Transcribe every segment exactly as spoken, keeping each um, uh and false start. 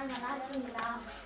நல்லா இருக்கீங்களா?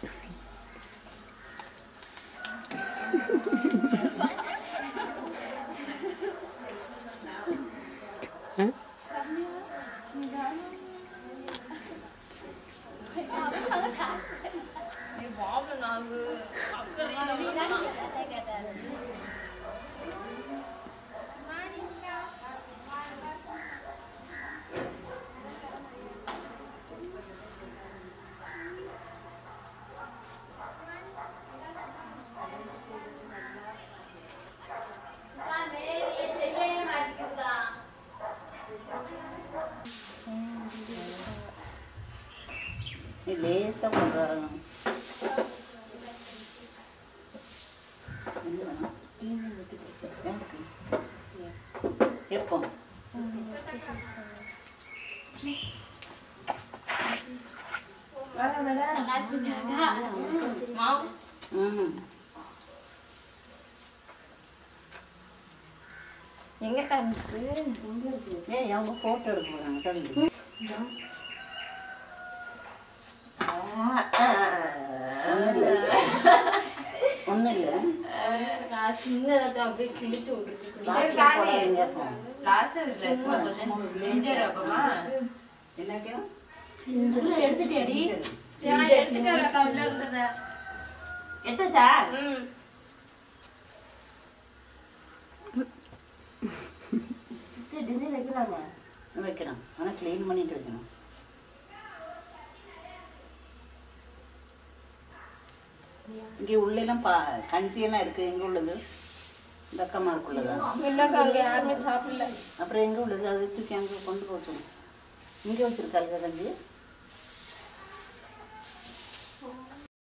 லேசா பண்றாங்க எப்போ எங்க காமிச்சு ஏய் அவங்க போட்டோ எடுக்க போறாங்க சொல்லு ஒன்றும் இல்லை நான் சின்னதை அப்படியே கிழிச்சு விட்டுருக்கேன். எடுத்துட்டியாடி? எடுத்தாச்சா சிஸ்டர் டின்னர் வைக்கலாமா? வைக்கலாம், ஆனால் க்ளீன் பண்ணிட்டு வைக்கணும். இங்கே உள்ளெல்லாம் பா கஞ்சியெல்லாம் இருக்குது. எங்கே உள்ளது? இந்த அக்கம்மா இருக்குள்ளதா? இல்லைக்கா, அங்கே யாருமே சாப்பிடல. அப்புறம் எங்கே உள்ளது? அது தூக்கி அங்கே கொண்டு போச்சு. இங்கே வச்சுருக்காளுங்க கஞ்சி.